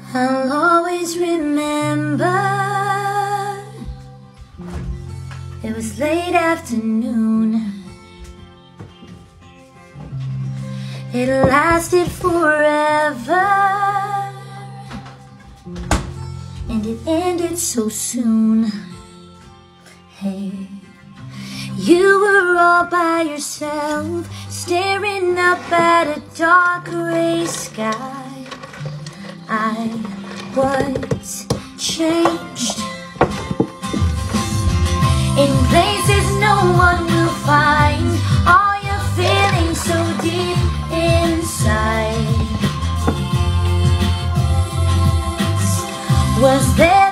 I'll always remember. It was late afternoon. It lasted forever, and it ended so soon. Hey, you were all by yourself, staring up at a dark gray sky. I was changed in places no one will find. All your feelings so deep inside. Was there